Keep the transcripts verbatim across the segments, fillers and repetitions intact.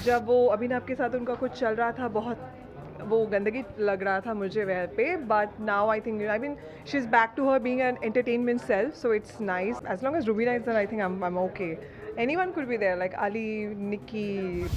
जब वो अभिनव के साथ उनका कुछ चल रहा था, बहुत वो गंदगी लग रहा था मुझे वहाँ पे. But now I think I mean she is back to her being an entertainment self, so it's nice. As long as Rubeena is there, I think I'm I'm okay. Anyone could be there, like Ali, Nikki.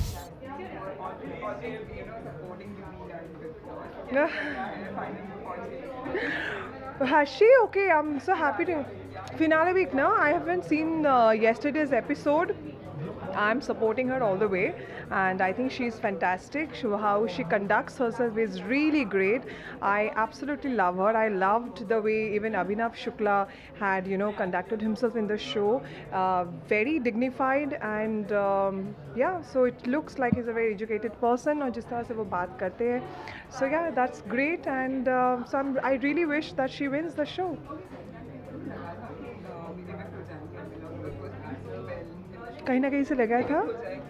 Has she? Okay, I'm so happy to. Finale week now. I haven't seen uh, yesterday's episode. I'm supporting her all the way, and I think she's fantastic. She, how she conducts herself is really great. I absolutely love her. I loved the way even Abhinav Shukla had, you know, conducted himself in the show. Uh, very dignified, and um, yeah, so it looks like he's a very educated person. और जिस तरह से वो बात करते हैं, so yeah, that's great, and uh, so I'm, I really wish that she wins the show. कहीं ना कहीं से लगा था.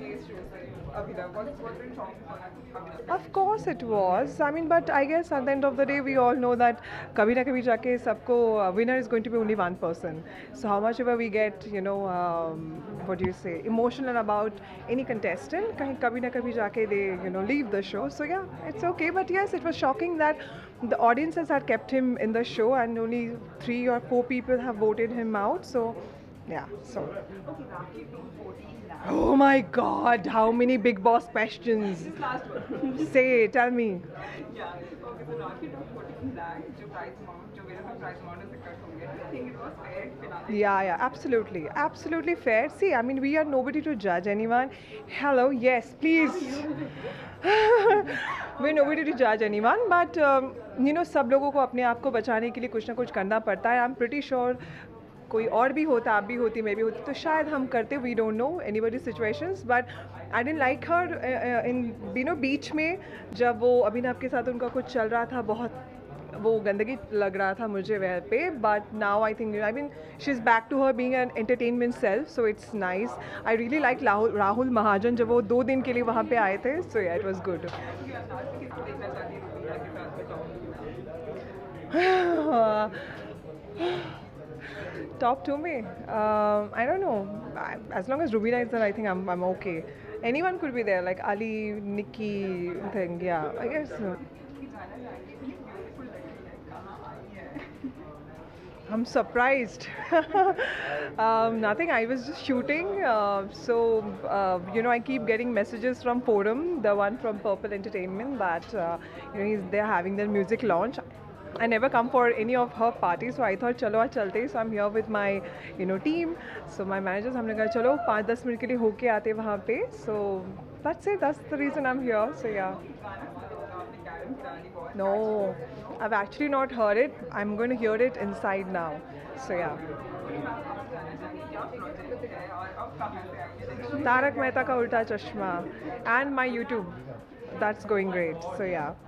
Of course it was. I mean, but I guess at the end of the day, we all know that कभी ना कभी जाके सबको uh, winner is going to be only one person. So how much ever we get, you know, um, what do you say, emotional about any contestant, कहीं कभी ना कभी जाके they, you know, leave the show. So yeah, it's okay. But yes, it was shocking that the audiences had kept him in the show and only three or four people have voted him out. So yeah, so. Oh my God! How many Big Boss questions? Say, tell me. Yeah. Okay. So Rakhi took fourteen lakh. जो prize amount, जो मेरा prize amount is cut हो गया. I think it was fair finale. Yeah, yeah, absolutely, absolutely fair. See, I mean, we are nobody to judge anyone. Hello, yes, please. We're nobody to judge anyone, but um, you know, सब लोगों को अपने आप को बचाने के लिए कुछ ना कुछ करना पड़ता है. I'm pretty sure. कोई और भी होता, आप भी होती, मैं भी होती, तो शायद हम करते. We don't know anybody situations, but I didn't like her in you know बीच में जब वो अभिनव के साथ उनका कुछ चल रहा था, बहुत वो गंदगी लग रहा था मुझे वहाँ पे. But now I think I mean she is back to her being an entertainment self, so it's nice. I really like Rahul Rahul Mahajan जब वो दो दिन के लिए वहाँ पे आए थे. So yeah it was good. Top two me. Um, I don't know. I, as long as Rubeena is there, I think I'm I'm okay. Anyone could be there, like Ali, Nikki thing. Yeah, I guess. So. I'm surprised. um, nothing. I was just shooting. Uh, so uh, you know, I keep getting messages from Forum, the one from Purple Entertainment, that uh, you know he's they're having their music launch. I never come for any of her parties, so I thought चलो आज चलते. So I'm here with my you know team. So my managers, हमने कहा चलो पाँच दस minute के लिए होके आते वहाँ पे. So that's it. That's the reason I'm here. So yeah. No, I've actually not heard it. I'm going to hear it inside now. So yeah. Tarak Mehta Ka Ulta Chashma and my YouTube. That's going great. So yeah.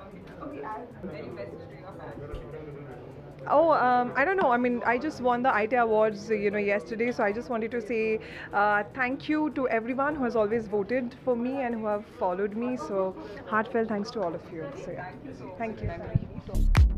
Oh, um, I don't know. I mean, I just won the I T Awards, you know, yesterday. So I just wanted to say uh, thank you to everyone who has always voted for me and who have followed me. So heartfelt thanks to all of you. So yeah, thank you.